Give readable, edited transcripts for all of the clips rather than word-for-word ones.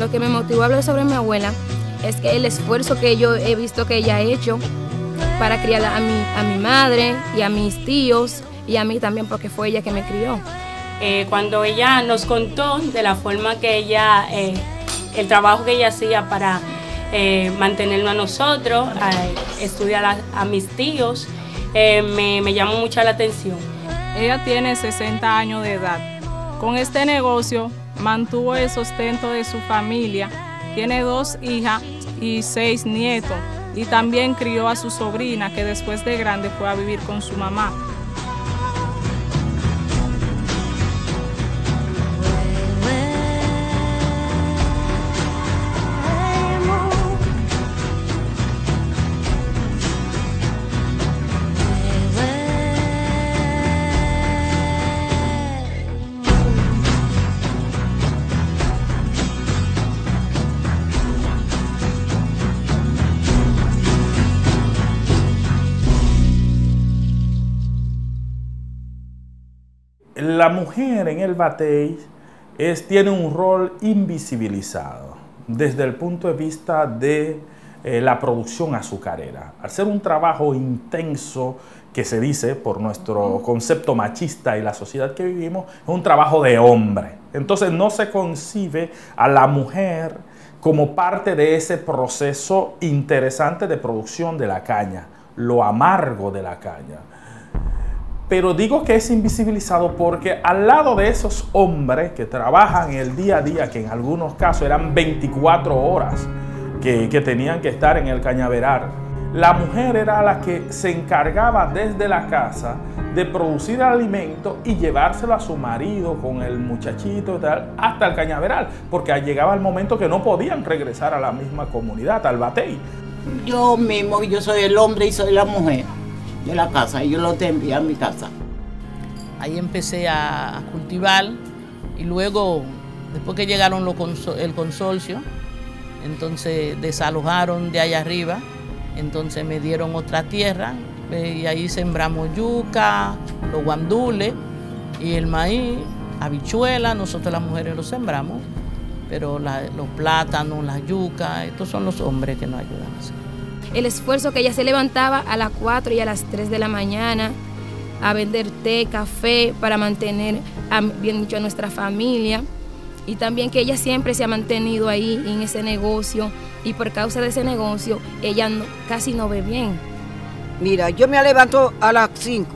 lo que me motivó a hablar sobre mi abuela es que el esfuerzo que yo he visto que ella ha hecho para criar a mi madre y a mis tíos y a mí también, porque fue ella que me crió. Cuando ella nos contó de la forma que ella, el trabajo que ella hacía para mantenernos a nosotros, estudiar a mis tíos, me llamó mucho la atención. Ella tiene 60 años de edad. Con este negocio mantuvo el sustento de su familia, tiene 2 hijas y 6 nietos, y también crió a su sobrina, que después de grande fue a vivir con su mamá. La mujer en el batey tiene un rol invisibilizado desde el punto de vista de la producción azucarera. Al ser un trabajo intenso, que se dice por nuestro concepto machista y la sociedad que vivimos, es un trabajo de hombre. Entonces no se concibe a la mujer como parte de ese proceso interesante de producción de la caña, lo amargo de la caña. Pero digo que es invisibilizado porque al lado de esos hombres que trabajan el día a día, que en algunos casos eran 24 horas que tenían que estar en el cañaveral, la mujer era la que se encargaba desde la casa de producir el alimento y llevárselo a su marido con el muchachito y tal, hasta el cañaveral, porque llegaba el momento que no podían regresar a la misma comunidad, al batey. Yo mismo, yo soy el hombre y soy la mujer de la casa, y yo lo envié a mi casa. Ahí empecé a cultivar, y luego, después que llegaron el consorcio, entonces desalojaron de allá arriba, entonces me dieron otra tierra, y ahí sembramos yuca, los guandules y el maíz, habichuelas. Nosotros las mujeres lo sembramos, pero los plátanos, la yuca, estos son los hombres que nos ayudan a hacer. El esfuerzo que ella se levantaba a las 4 y a las 3 de la mañana a vender té, café, para mantener bien dicho a nuestra familia, y también que ella siempre se ha mantenido ahí en ese negocio, y por causa de ese negocio ella casi no ve bien. Mira, yo me levanto a las 5,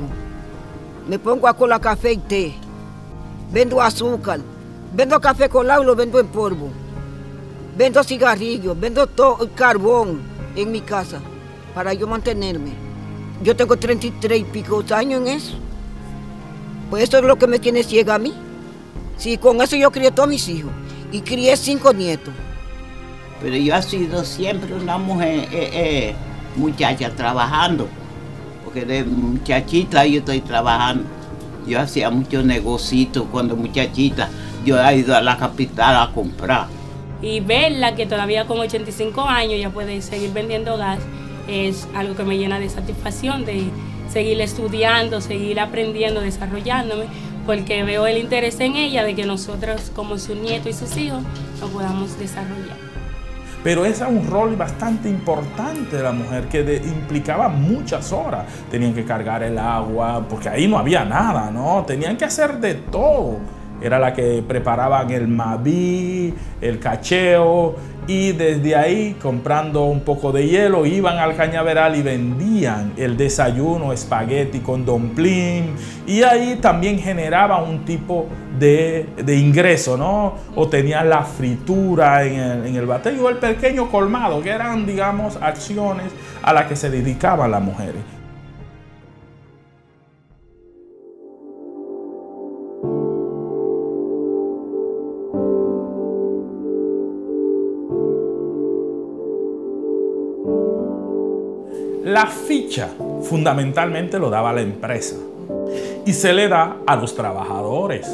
me pongo a colar café y té, vendo azúcar, vendo café colado y lo vendo en polvo, vendo cigarrillos, vendo todo, carbón en mi casa, para yo mantenerme. Yo tengo 33 y pico años en eso. Pues eso es lo que me tiene ciega a mí. Sí, con eso yo crié todos mis hijos y crié 5 nietos. Pero yo he sido siempre una mujer, muchacha trabajando, porque de muchachita yo estoy trabajando. Yo hacía muchos negocios cuando muchachita. Yo he ido a la capital a comprar. Y verla que todavía con 85 años ya puede seguir vendiendo gas es algo que me llena de satisfacción, de seguir estudiando, seguir aprendiendo, desarrollándome, porque veo el interés en ella de que nosotros como sus nietos y sus hijos nos podamos desarrollar. Pero ese es un rol bastante importante de la mujer que implicaba muchas horas. Tenían que cargar el agua, porque ahí no había nada, ¿no? Tenían que hacer de todo. Era la que preparaban el maví, el cacheo, y desde ahí, comprando un poco de hielo, iban al cañaveral y vendían el desayuno, espagueti con domplín, y ahí también generaban un tipo de ingreso, ¿no? O tenían la fritura en el batey, o el pequeño colmado, que eran, digamos, acciones a las que se dedicaban las mujeres. La ficha fundamentalmente lo daba la empresa y se le da a los trabajadores.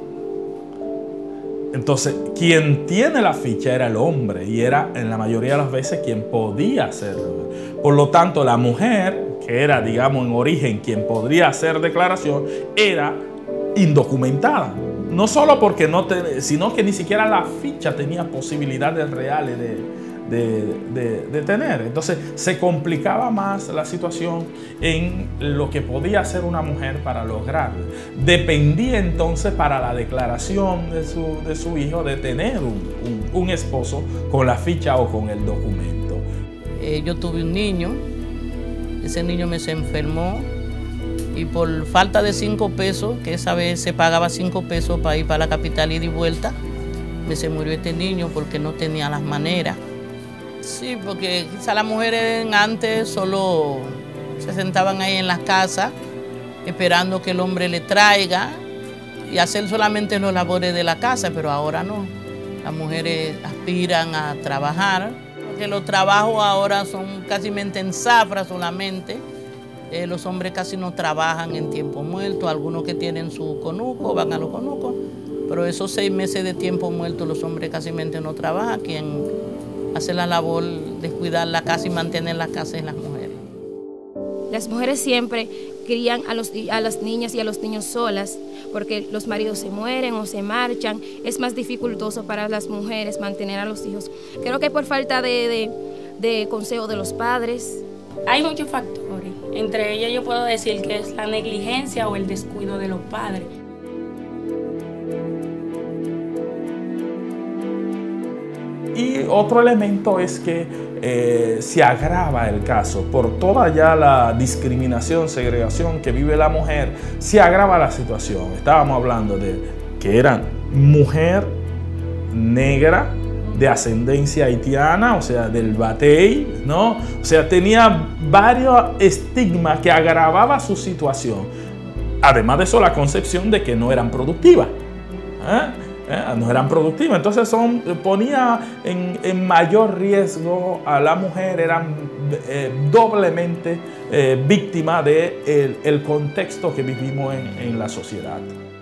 Entonces, quien tiene la ficha era el hombre y era en la mayoría de las veces quien podía hacerlo. Por lo tanto, la mujer, que era, digamos, en origen quien podría hacer declaración, era indocumentada. no solo porque sino que ni siquiera la ficha tenía posibilidades reales de tener. Entonces se complicaba más la situación en lo que podía hacer una mujer para lograrlo. Dependía entonces para la declaración de su hijo de tener un esposo con la ficha o con el documento. Yo tuve un niño, ese niño me se enfermó y por falta de 5 pesos, que esa vez se pagaba 5 pesos para ir para la capital y de vuelta, me se murió este niño porque no tenía las maneras. Sí, porque quizá las mujeres antes solo se sentaban ahí en las casas esperando que el hombre le traiga y hacer solamente los labores de la casa, pero ahora no. Las mujeres aspiran a trabajar, porque los trabajos ahora son casi en zafra solamente. Los hombres casi no trabajan en tiempo muerto, algunos que tienen su conuco van a los conucos, pero esos 6 meses de tiempo muerto los hombres casi no trabajan. Quien hace la labor de cuidar la casa y mantener la casa en las mujeres. Las mujeres siempre crían a las niñas y a los niños solas, porque los maridos se mueren o se marchan. Es más dificultoso para las mujeres mantener a los hijos. Creo que por falta de consejo de los padres. Hay muchos factores. Entre ellos yo puedo decir que es la negligencia o el descuido de los padres. Y otro elemento es que se agrava el caso por toda ya la discriminación, segregación que vive la mujer, se agrava la situación. Estábamos hablando de que era mujer negra de ascendencia haitiana, o sea, del batey, ¿no? O sea, tenía varios estigmas que agravaba su situación. Además de eso, la concepción de que no eran productivas. No eran productivas, entonces ponía en mayor riesgo a la mujer, eran doblemente víctimas del contexto que vivimos en la sociedad.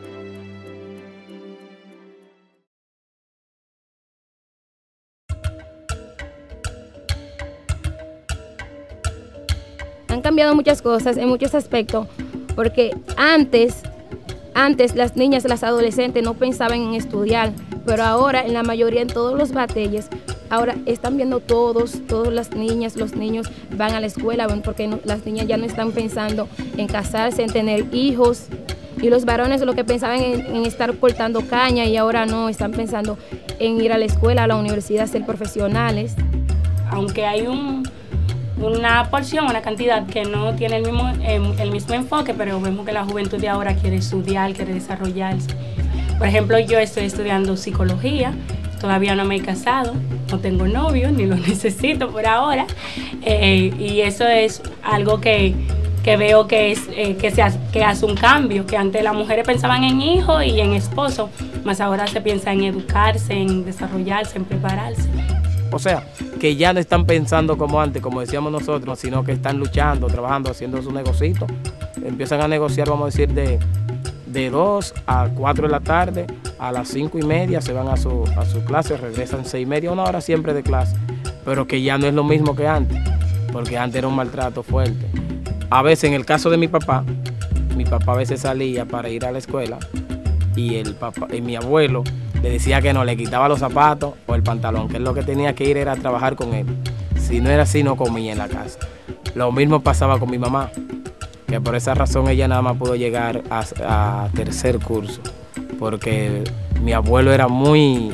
Han cambiado muchas cosas en muchos aspectos, porque antes las niñas, las adolescentes no pensaban en estudiar, pero ahora en la mayoría, en todos los batalles, ahora están viendo todas las niñas, los niños van a la escuela, porque las niñas ya no están pensando en casarse, en tener hijos, y los varones lo que pensaban en estar cortando caña, y ahora no, están pensando en ir a la escuela, a la universidad, ser profesionales. Aunque hay una porción, una cantidad que no tiene el mismo enfoque, pero vemos que la juventud de ahora quiere estudiar, quiere desarrollarse. Por ejemplo, yo estoy estudiando psicología, todavía no me he casado, no tengo novio, ni lo necesito por ahora, y eso es algo que veo que hace un cambio, que antes las mujeres pensaban en hijos y en esposo, más ahora se piensa en educarse, en desarrollarse, en prepararse. O sea, que ya no están pensando como antes, como decíamos nosotros, sino que están luchando, trabajando, haciendo su negocito. Empiezan a negociar, vamos a decir, de 2 a 4 de la tarde, a las 5:30 se van a su clase, regresan 6:30, 1 hora siempre de clase. Pero que ya no es lo mismo que antes, porque antes era un maltrato fuerte. A veces, en el caso de mi papá a veces salía para ir a la escuela y mi abuelo le decía que no, le quitaba los zapatos o el pantalón, que él lo que tenía que ir era a trabajar con él. Si no era así, no comía en la casa. Lo mismo pasaba con mi mamá, que por esa razón ella nada más pudo llegar a 3er curso, porque mi abuelo era muy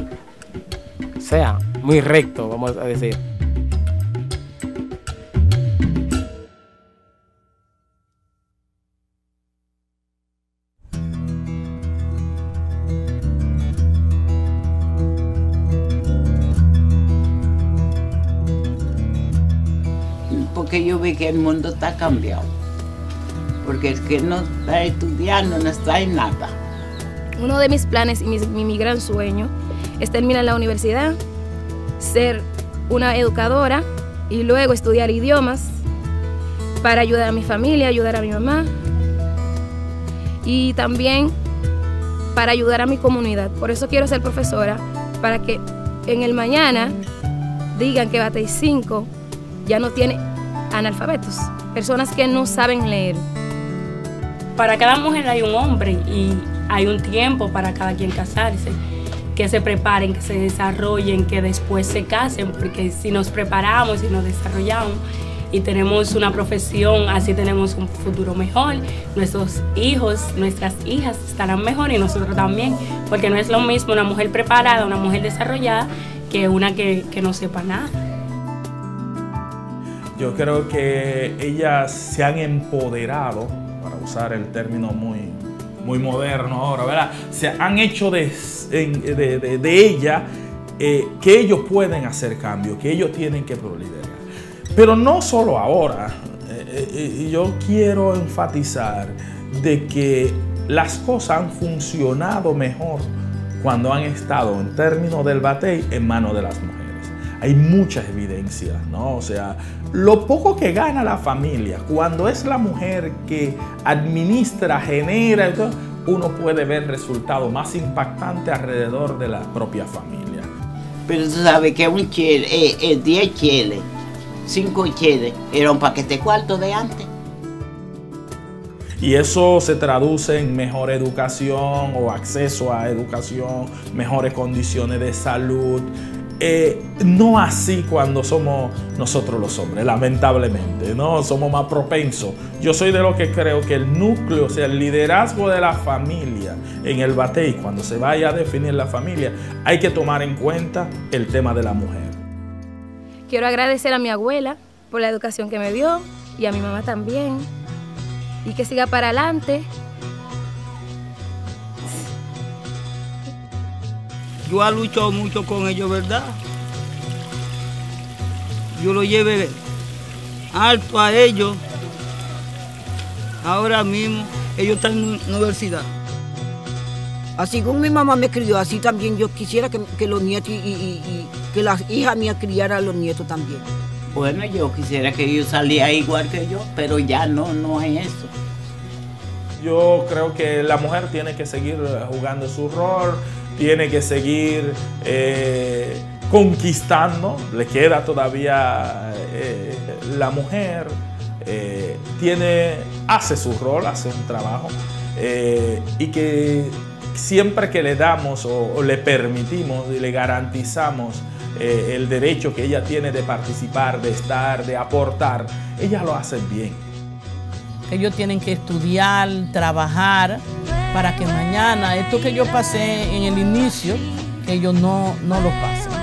recto, vamos a decir. Porque yo vi que el mundo está cambiado. Porque el que no está estudiando no está en nada. Uno de mis planes y mi gran sueño es terminar la universidad, ser una educadora y luego estudiar idiomas para ayudar a mi familia, ayudar a mi mamá y también para ayudar a mi comunidad. Por eso quiero ser profesora, para que en el mañana digan que Batey 5 ya no tiene analfabetos, personas que no saben leer. Para cada mujer hay un hombre y hay un tiempo para cada quien casarse, que se preparen, que se desarrollen, que después se casen, porque si nos preparamos y nos desarrollamos y tenemos una profesión, así tenemos un futuro mejor, nuestros hijos, nuestras hijas estarán mejor y nosotros también, porque no es lo mismo una mujer preparada, una mujer desarrollada, que una que no sepa nada. Yo creo que ellas se han empoderado, para usar el término muy moderno ahora, ¿verdad? Se han hecho de ella que ellos pueden hacer cambio, que ellos tienen que liderar. Pero no solo ahora, yo quiero enfatizar de que las cosas han funcionado mejor cuando han estado en términos del batey en manos de las mujeres. Hay muchas evidencias, ¿no? O sea, lo poco que gana la familia, cuando es la mujer que administra, genera y todo, uno puede ver resultados más impactantes alrededor de la propia familia. Pero tú sabes que un chele, 10 cheles, 5 cheles, era un paquete cuarto de antes. Y eso se traduce en mejor educación o acceso a educación, mejores condiciones de salud. No así cuando somos nosotros los hombres, lamentablemente, ¿no? Somos más propensos. Yo soy de los que creo que el núcleo, o sea, el liderazgo de la familia en el batey, cuando se vaya a definir la familia, hay que tomar en cuenta el tema de la mujer. Quiero agradecer a mi abuela por la educación que me dio y a mi mamá también. Y que siga para adelante. Yo he luchado mucho con ellos, ¿verdad? Yo lo llevé alto a ellos. Ahora mismo ellos están en la universidad. Así como mi mamá me crió, así también yo quisiera que los nietos y que las hijas mías criaran a los nietos también. Bueno, yo quisiera que yo saliera igual que yo, pero ya no hay eso. Yo creo que la mujer tiene que seguir jugando su rol, tiene que seguir conquistando, le queda todavía la mujer, hace su rol, hace un trabajo, y que siempre que le damos o le permitimos y le garantizamos el derecho que ella tiene de participar, de estar, de aportar, ella lo hace bien. Ellos tienen que estudiar, trabajar, para que mañana esto que yo pasé en el inicio, que ellos no lo pasen.